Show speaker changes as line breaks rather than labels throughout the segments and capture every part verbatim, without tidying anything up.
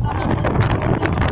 sana taasisi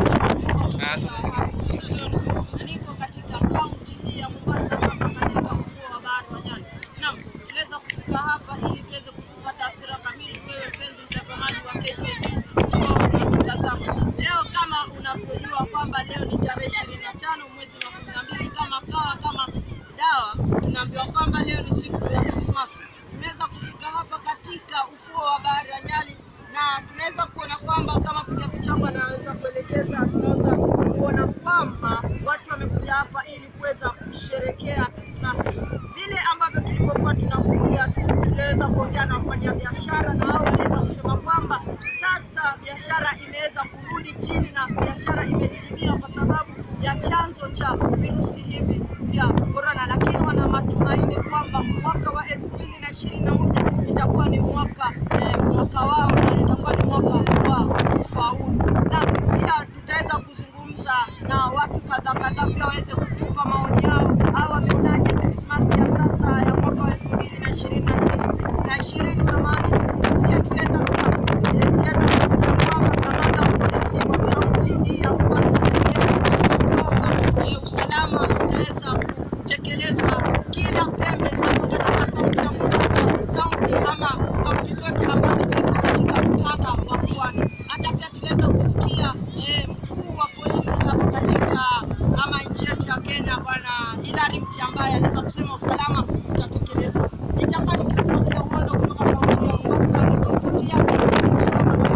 ya niko katika kaunti hii ya Mombasa hapa katika ufuo wa bahari wa Nyali. Naam, tunaweza kufika hapa ili tuweze kukupa taswira kamili wewe mpenzi mtazamaji wa K T N News ambao unatutazama. Leo kama unavyojua kwamba leo ni tarehe ishirini na tano mwezi wa kumi na mbili, kama kawa kama dawa tunaambiwa kwamba leo ni siku ya Christmas. Tunaweza kufika hapa katika ufuo wa bahari wa Nyali na tunaweza kuona kwamba kama piga picha anaweza kuelekeza, tunaweza kuona kwamba watu wamekuja hapa ili kuweza kusherehekea Christmas. Vile ambavyo tulipokuwa tunakuja tuliweza kuongea na wafanyabiashara na hao waliweza kusema kwamba sasa biashara imeweza kurudi chini na biashara imedidimia kwa sababu ya chanzo cha virusi hivi vya corona, lakini wana matumaini kwamba mwaka wa elfu mbili na ishirini na moja itakuwa ni mwaka eh, mwaka wao na itakuwa ni mwaka wa faulu. Na pia tutaweza kuzungumza na watu kadhaa kadhaa pia waweze kutupa maoni yao au wameonaje Christmas ya sasa ya mwaka wa elfu mbili na ishirini na ishirini zamani. Pia tutaweza tutaweza kusikia kwamba kamanda wa polisi wa kaunti hii ya Mombasa usalama utaweza kutekelezwa kila pembe hapo katika kaunti ya Mombasa, kaunti ama kaunti zote ambazo ziko katika ukanda wa pwani. Hata pia tunaweza kusikia eh, mkuu wa polisi hapo katika ama nchi yetu ya Kenya bwana Hilary Muty ambaye anaweza kusema usalama utatekelezwa. Nitakuwa nikikupa kila uhondo kutoka kaunti ya Mombasa, nikikupatia K T N News kutoka